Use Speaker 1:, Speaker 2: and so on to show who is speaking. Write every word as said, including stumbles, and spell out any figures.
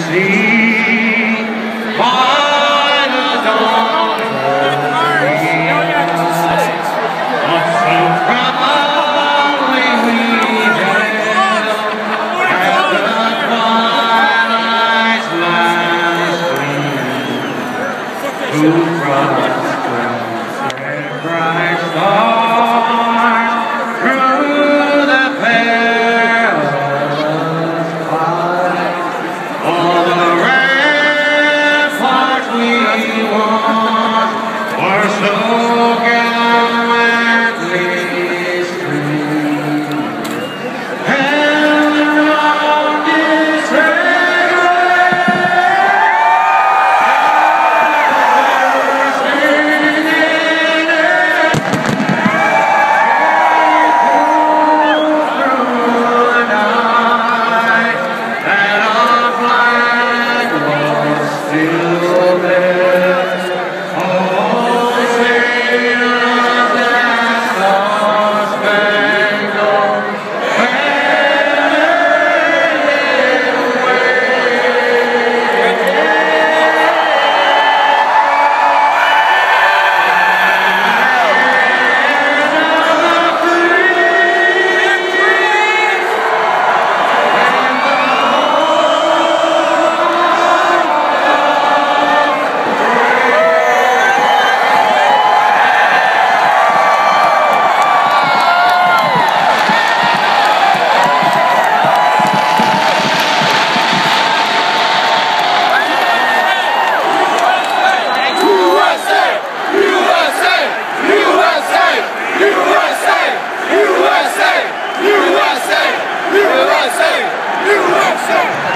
Speaker 1: sea by the dawn of who crossed the bright stars through the perilous fight. All the ramparts we won were so gallantly streamed. And the road is U S A! U S A! U S A!